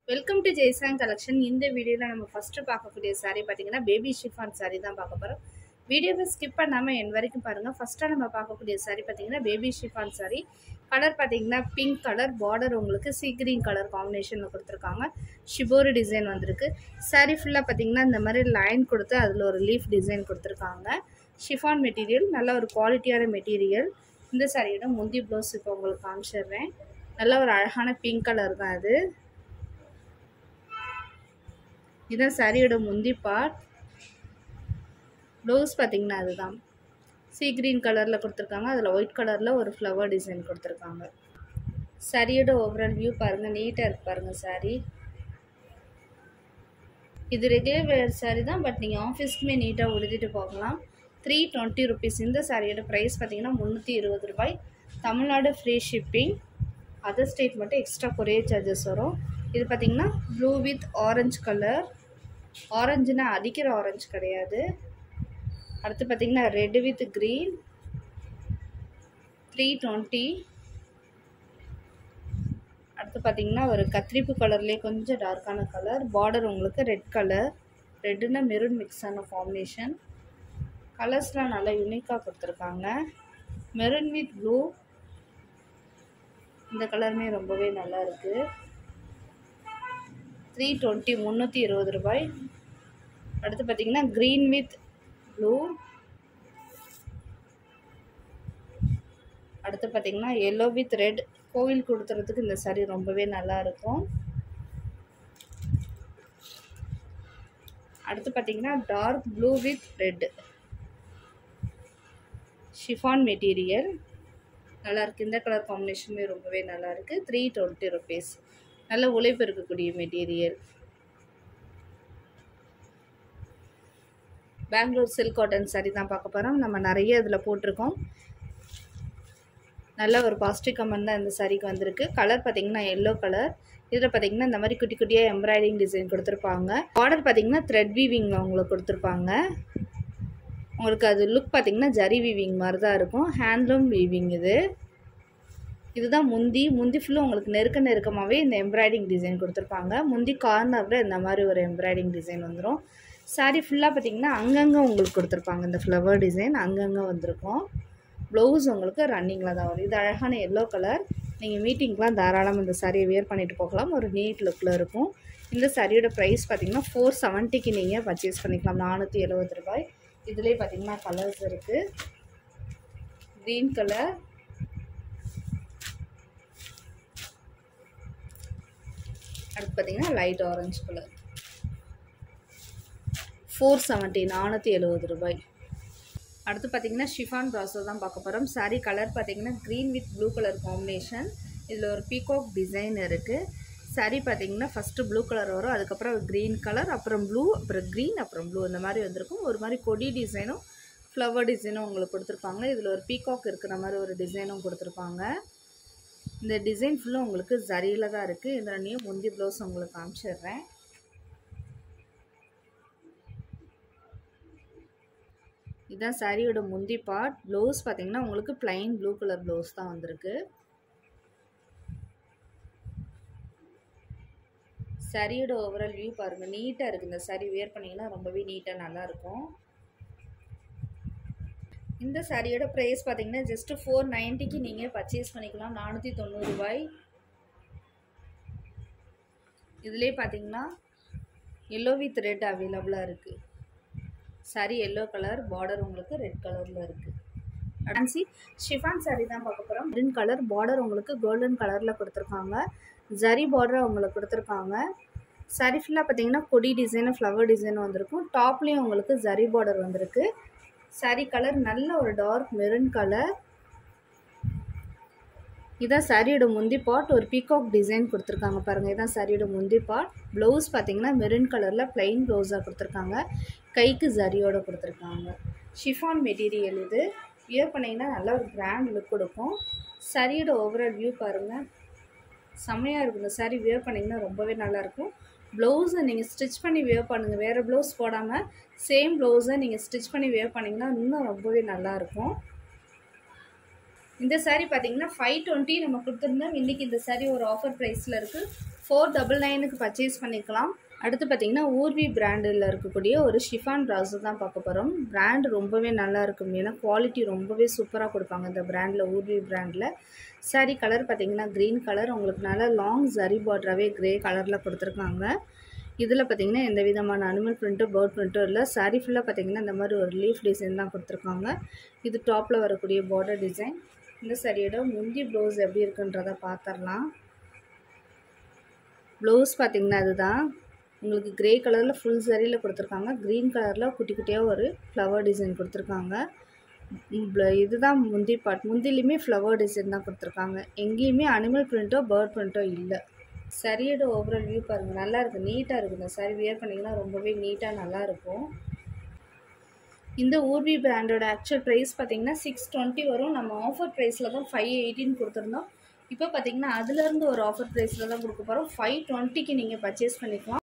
Welcome to ஜெய்சாங் collection. இந்த வீடியோவில் நம்ம ஃபஸ்ட்டு பார்க்கக்கூடிய saree பார்த்தீங்கன்னா பேபி ஷிஃபான் saree தான் பார்க்க போகிறோம். வீடியோவை ஸ்கிப் பண்ணாமல் என் வரைக்கும் பாருங்கள். ஃபஸ்ட்டாக நம்ம பார்க்கக்கூடிய saree பார்த்தீங்கன்னா பேபி ஷிஃபான் saree. கலர் பார்த்தீங்கன்னா பிங்க் கலர், பார்டர் உங்களுக்கு சீ கிரீன் கலர் காம்பினேஷனில் கொடுத்துருக்காங்க. ஷிபோரி டிசைன் வந்திருக்கு. saree ஃபுல்லாக பார்த்தீங்கன்னா இந்த மாதிரி லைன் கொடுத்து அதில் ஒரு லீஃப் டிசைன் கொடுத்துருக்காங்க. ஷிஃபான் மெட்டீரியல், நல்ல ஒரு குவாலிட்டியான மெட்டீரியல். இந்த சாரியோட முந்தி ப்ளவுஸ் இப்போ உங்களுக்கு காமிச்சிடுறேன். நல்ல ஒரு அழகான பிங்க் கலர் தான் அது. இதான் சாரியோட முந்தி பார்ட். ப்ளவுஸ் பார்த்தீங்கன்னா அதுதான் சீ கிரீன் கலரில் கொடுத்துருக்காங்க. அதில் ஒயிட் கலரில் ஒரு ஃப்ளவர் டிசைன் கொடுத்துருக்காங்க. சாரியோட ஓவரால் வியூ பாருங்கள், நீட்டாக இருக்கு பாருங்கள் சாரி. இது ரெகுலர் வேர் சாரி தான், பட் நீங்கள் ஆஃபீஸ்க்குமே நீட்டாக உடுத்திட்டு போகலாம். 320 rupees. இந்த சாரியோட ப்ரைஸ் பார்த்தீங்கன்னா 320 ரூபாய். Tamil Nadu free shipping. Other state மட்டும் எக்ஸ்ட்ரா கொரியர் சார்ஜஸ் வரும். இது பார்த்தீங்கன்னா ப்ளூ வித் ஆரஞ்சு கலர். ஆரஞ்சுனா அடிக்கிற ஆரஞ்சு கிடையாது. அடுத்து பார்த்தீங்கன்னா ரெட் வித் க்ரீன். 320. அடுத்து பார்த்தீங்கன்னா ஒரு கத்திரிப்பு கலர்லேயே கொஞ்சம் டார்க்கான கலர். பார்டர் உங்களுக்கு ரெட் கலர். ரெட்டுன்னா மெரூன் மிக்ஸ் ஆன காம்பினேஷன். கலர்ஸ்லாம் நல்லா யூனிக்காக கொடுத்துருக்காங்க. Maroon with blue. இந்த கலருமே ரொம்பவே நல்லா இருக்குது. 320, 320 ரூபாய். அடுத்து பார்த்தீங்கன்னா க்ரீன் வித் ப்ளூ. அடுத்து பார்த்தீங்கன்னா எல்லோ வித் ரெட். கோவில் கொடுத்துறதுக்கு இந்த சாரி ரொம்பவே நல்லா இருக்கும். அடுத்து பார்த்தீங்கன்னா dark blue with red. Chiffon material நல்லா இருக்குது. இந்த கலர் காம்பினேஷனுமே ரொம்பவே நல்லா இருக்குது. 320 rupees. நல்ல உழைப்பு இருக்கக்கூடிய material. Bangalore silk cotton sari தான் பார்க்க போகிறோம். நம்ம நிறைய இதில் போட்டிருக்கோம். நல்ல ஒரு பாசிட்டிவ் கமெண்ட் தான் இந்த சாரிக்கு வந்திருக்கு. கலர் பார்த்தீங்கன்னா எல்லோ கலர். இதில் பார்த்தீங்கன்னா இந்த மாதிரி குட்டி குட்டியாக எம்ப்ராய்டிங் டிசைன் கொடுத்துருப்பாங்க. பார்டர் பார்த்தீங்கன்னா த்ரெட் வீவிங் உங்களுக்கு கொடுத்துருப்பாங்க. உங்களுக்கு அது லுக் பார்த்தீங்கன்னா ஜரி வீவிங் மாதிரி தான் இருக்கும். ஹேண்ட்லூம் வீவிங் இது. இதுதான் முந்தி ஃபுல்லும் உங்களுக்கு நெருக்கமாகவே இந்த எம்ப்ராய்டிங் டிசைன் கொடுத்துருப்பாங்க. முந்தி கார்னரில் இந்த மாதிரி ஒரு எம்ப்ராய்டிங் டிசைன் வந்துடும். சாரி ஃபுல்லாக பார்த்தீங்கன்னா அங்கங்கே உங்களுக்கு கொடுத்துருப்பாங்க. இந்த ஃப்ளவர் டிசைன் அங்கங்கே வந்திருக்கும். ப்ளவுஸ் உங்களுக்கு ரன்னிங்கில் தான் வரும். இது அழகான எல்லோ கலர். நீங்கள் மீட்டிங்க்கெலாம் தாராளமாக இந்த சாரியை வேர் பண்ணிட்டு போகலாம். ஒரு நீட் லுக்கில் இருக்கும். இந்த சாரியோட ப்ரைஸ் பார்த்தீங்கன்னா 470க்கு நீங்கள் பர்ச்சேஸ் பண்ணிக்கலாம். 470 ரூபாய். இதுலேயே பார்த்தீங்கன்னா கலர்ஸ் இருக்குது. க்ரீன் கலர், அடுத்து பார்த்தீங்கன்னா லைட் ஆரஞ்சு கலர். 470, 470 ரூபாய். அடுத்து பார்த்தீங்கன்னா ஷிஃபான் ப்ராசோ தான் பார்க்க போகிறோம். சாரி கலர் பார்த்தீங்கன்னா green with blue colour combination. இதில் ஒரு பீகாக் டிசைன் இருக்குது. சாரி பார்த்தீங்கன்னா ஃபஸ்ட்டு ப்ளூ கலர் வரும், அதுக்கப்புறம் க்ரீன் கலர், அப்புறம் ப்ளூ, அப்புறம் க்ரீன், அப்புறம் ப்ளூ. இந்த மாதிரி வந்திருக்கும். ஒரு மாதிரி கொடி டிசைனும் ஃப்ளவர் டிசைனும் உங்களுக்கு கொடுத்துருப்பாங்க. இதில் ஒரு பீகாக் இருக்கிற மாதிரி ஒரு டிசைனும் கொடுத்துருப்பாங்க. இந்த டிசைன் ஃபுல்லாக உங்களுக்கு ஜரியில் தான் இருக்குது. இதில் நீ முந்தி ப்ளவுஸ் உங்களுக்கு காமிச்சிடுறேன். இதுதான் சாரியோட முந்தி பார்ட். ப்ளவுஸ் பார்த்தீங்கன்னா உங்களுக்கு பிளைன் ப்ளூ கலர் ப்ளவுஸ் தான் வந்திருக்கு. சாரியோட ஓவரால் வியூ பாருங்கள், நீட்டாக இருக்குது. இந்த சாரி வேர் பண்ணிங்கன்னா ரொம்பவே நீட்டாக நல்லாயிருக்கும். இந்த சாரியோட ப்ரைஸ் பார்த்தீங்கன்னா ஜஸ்ட்டு 490க்கு நீங்கள் பர்ச்சேஸ் பண்ணிக்கலாம். 490 ரூபாய். இதுலேயே பார்த்தீங்கன்னா எல்லோ வித் ரெட் அவைலபிளாக இருக்குது. சாரி எல்லோ கலர், பார்டர் உங்களுக்கு ரெட் கலரில் இருக்குது. ஃபேன்சி ஷிஃபான் சாரி தான் பார்க்க போகிறோம். க்ரீன் கலர், பார்டர் உங்களுக்கு கோல்டன் கலரில் கொடுத்துருக்காங்க. ஜரி பார்டர் உங்களுக்கு கொடுத்துருக்காங்க. சாரி ஃபுல்லாக பார்த்தீங்கன்னா கொடி டிசைனும் ஃப்ளவர் டிசைனும் வந்திருக்கும். டாப்லேயும் உங்களுக்கு ஜரி பார்டர் வந்திருக்கு. சாரி கலர் நல்ல ஒரு டார்க் மெரூன் கலர். இதான் சாரியோட முந்தி பார்ட். ஒரு பீகாக் டிசைன் கொடுத்துருக்காங்க பாருங்கள். இதான் சாரியோட முந்தி பார்ட். ப்ளவுஸ் பார்த்தீங்கன்னா மெரூன் கலரில் ப்ளைன் ப்ளவுஸாக கொடுத்துருக்காங்க. கைக்கு ஜரியோடு கொடுத்துருக்காங்க. ஷிஃபான் மெட்டீரியல் இது. வியர் பண்ணிங்கன்னா நல்ல ஒரு கிராண்ட் லுக் கொடுக்கும். சாரியோட ஓவரால் வியூ பாருங்கள், செம்மையாக இருக்கும். இந்த சாரி வியர் பண்ணிங்கன்னா ரொம்பவே நல்லாயிருக்கும். ப்ளவுஸை நீங்கள் ஸ்டிச் பண்ணி வியர் பண்ணுங்கள். வேறு ப்ளவுஸ் போடாமல் சேம் ப்ளவுஸை நீங்கள் ஸ்டிச் பண்ணி வியர் பண்ணிங்கன்னா இன்னும் ரொம்பவே நல்லாயிருக்கும். இந்த saree பார்த்தீங்கன்னா 520 நம்ம கொடுத்துருந்தோம். இன்றைக்கி இந்த saree ஒரு ஆஃபர் ப்ரைஸில் இருக்குது. 499க்கு பர்ச்சேஸ் பண்ணிக்கலாம். அடுத்து பார்த்தீங்கன்னா ஊர்வி பிராண்டில் இருக்கக்கூடிய ஒரு ஷிஃபான் ப்ராஸோ தான் பார்க்க போகிறோம். பிராண்ட் ரொம்பவே நல்லா இருக்கும். ஏன்னா குவாலிட்டி ரொம்பவே சூப்பராக கொடுப்பாங்க இந்த பிராண்டில், ஊர்வி பிராண்டில். saree கலர் பார்த்தீங்கன்னா க்ரீன் கலர், உங்களுக்கு நல்லா லாங் ஜரி பார்டராகவே க்ரே கலரில் கொடுத்துருக்காங்க. இதில் பார்த்தீங்கன்னா எந்த விதமான அனிமல் பிரிண்ட்டோ பேர்ட் பிரிண்ட்டோ இல்லை. saree ஃபுல்லாக பார்த்தீங்கன்னா இந்த மாதிரி ஒரு லீஃப் டிசைன் தான் கொடுத்துருக்காங்க. இது டாப்பில் வரக்கூடிய பார்டர் டிசைன். இந்த சாரியோட முந்தி ப்ளவுஸ் எப்படி இருக்குன்றதை பார்த்துடலாம். ப்ளவுஸ் பார்த்தீங்கன்னா அதுதான் உங்களுக்கு க்ரே கலரில் ஃபுல் சரியில் கொடுத்துருக்காங்க. க்ரீன் கலரில் குட்டி குட்டியாக ஒரு ஃப்ளவர் டிசைன் கொடுத்துருக்காங்க. இதுதான் முந்தி பார்ட். முந்திலையுமே ஃப்ளவர் டிசைன் தான் கொடுத்துருக்காங்க. எங்கேயுமே அனிமல் பிரிண்ட்டோ பேர்ட் பிரிண்ட்டோ இல்லை. சரியோட ஓவரால் வியூ பாருங்கள், நல்லா இருக்குது, நீட்டாக இருக்குது. இந்த சாரி வியர் பண்ணிங்கன்னா ரொம்பவே நீட்டாக நல்லாயிருக்கும். இந்த ஊர்வி பிராண்டோட ஆக்சுவல் ப்ரைஸ் பார்த்தீங்கன்னா 620 வரும். நம்ம ஆஃபர் ப்ரைஸில் தான் 518 கொடுத்துருந்தோம். இப்போ பார்த்தீங்கன்னா அதுலேருந்து ஒரு ஆஃபர் ப்ரைஸில் தான் கொடுக்க போகிறோம். 520க்கு நீங்கள் பர்ச்சேஸ் பண்ணிக்கலாம்.